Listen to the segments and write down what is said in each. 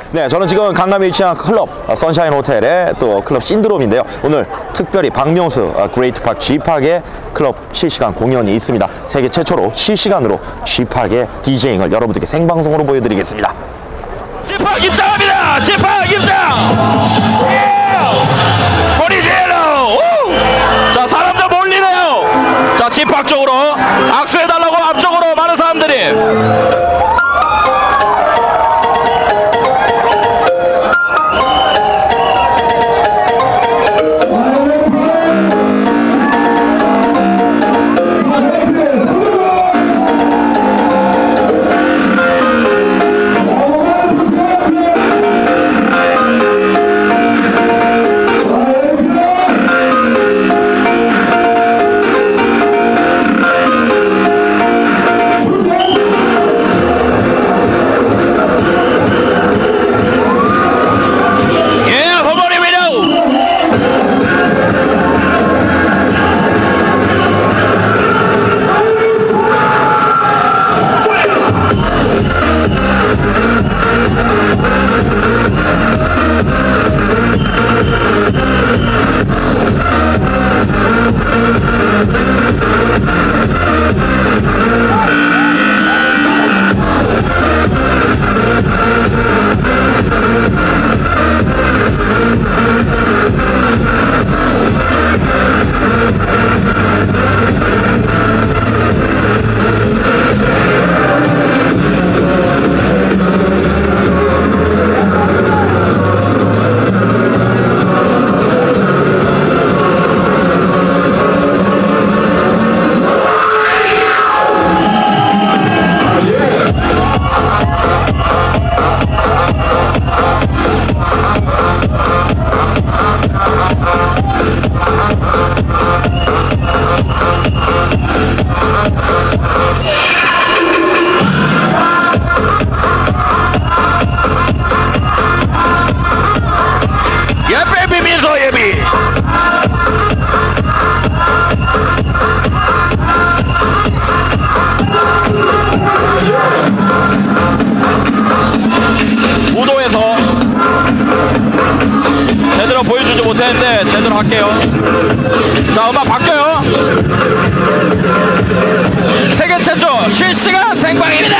네, 저는 지금 강남에 위치한 클럽 선샤인 호텔의 또 클럽 신드롬인데요. 오늘 특별히 박명수 그레이트 팍 G팍의 클럽 실시간 공연이 있습니다. 세계 최초로 실시간으로 G팍의 디제잉을 여러분들께 생방송으로 보여드리겠습니다. G팍 입장합니다. G팍 입장. 소리 질러. 자, 사람들 몰리네요. 자, G팍 쪽으로 악수해달라고 앞쪽으로 많은 사람들이. 제대로 보여주지 못했는데 제대로 할게요. 자, 음악 바뀌어요. 세계 최초 실시간 생방입니다.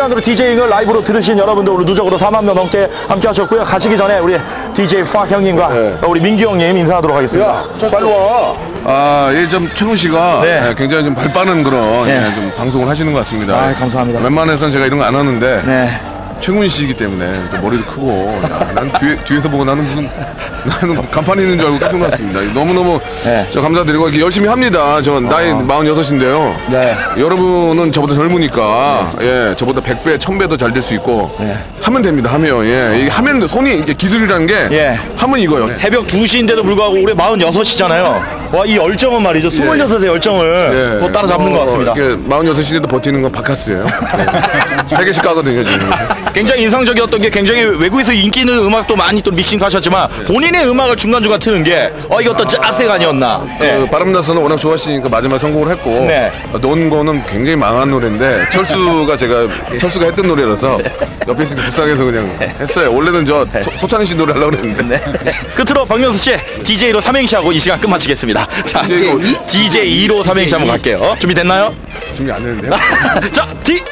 실시간으로 디제잉을 라이브로 들으신 여러분들 오늘 누적으로 4만 명 넘게 함께 하셨고요. 가시기 전에 우리 DJ 팍 형님과 우리 민규 형님 인사하도록 하겠습니다. 빨리 와. 아, 예, 좀 최군 씨가 네. 굉장히 좀 발빠른 그런 좀 방송을 하시는 것 같습니다. 아, 감사합니다. 웬만해서는 제가 이런 거 안 하는데 네. 최군 씨이기 때문에 또 머리도 크고 난 뒤에서 보고 나는 간판이 있는 줄 알고 깜짝 놀랐습니다. 너무너무 저 감사드리고 이렇게 열심히 합니다. 저 나이 46인데요. 네. 여러분은 저보다 젊으니까 예, 저보다 100배, 1000배 더 잘 될 수 있고 하면 됩니다. 하면 이게 하면 손이 이게 기술이라는 게 하면 이거요. 새벽 2시인데도 불구하고 올해 46이잖아요. 와, 이 열정은 말이죠. 26의 열정을 또 따라잡는 것 같습니다. 이렇게 46인데도 버티는 건 바카스예요. 3개씩 까거든요, 지금. 굉장히 인상적이었던 게 굉장히 외국에서 인기 있는 음악도 많이 또 믹싱하셨지만 본인의 음악을 중간중간 트는 게 이것도 짜세가 아니었나. 바람나서는 워낙 좋아하시니까 마지막에 성공을 했고 논 거는 굉장히 망한 노래인데 철수가 했던 노래라서 옆에 있으니까 불쌍해서 그냥 했어요. 원래는 저 소찬희 씨 노래 하려고 그랬는데 끝으로 박명수 씨 DJ로 삼행시 하고 이 시간 끝마치겠습니다. 자, DJ2로 삼행시 한번 갈게요. 준비됐나요? 준비 안 했는데요. 자,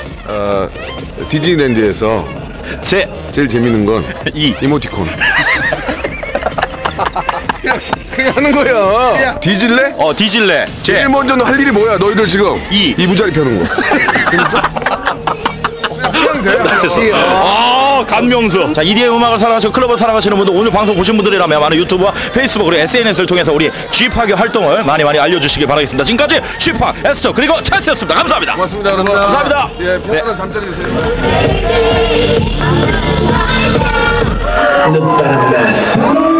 디즈니랜드에서 제일 재밌는 건 이모티콘. 그냥 하는 거야. 뒤질래? 뒤질래. 제일 먼저는 할 일이 뭐야? 너희들 지금 이부자리 펴는 거. 그냥 돼. 간명수. 자, EDM 음악을 사랑하시고 클럽을 사랑하시는 분들, 오늘 방송 보신 분들이라면 많은 유튜브와 페이스북 그리고 SNS를 통해서 우리 G팍의 활동을 많이 알려주시기 바라겠습니다. 지금까지 G팍, 에스터 그리고 찰스였습니다. 감사합니다. 고맙습니다. 여러분. 감사합니다. 예, 편안한 잠자리 되세요. No para más.